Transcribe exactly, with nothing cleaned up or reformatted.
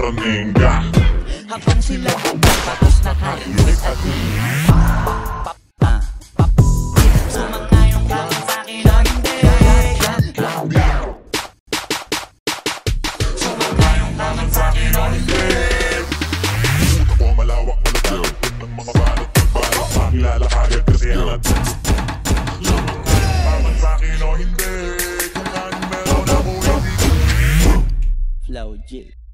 Ronenga. Habang sila tapos nakalimulit at pap, ah, pap. Sumangayong galing sa'kin o hindi. Sumangayong galing sa'kin o hindi. Puta ko malawak malapit ng mga balot ng balot. Makilala kagad kasi ang natin. Sumangayong sa'kin o hindi. Kung anong meron ako hindi. Flow J.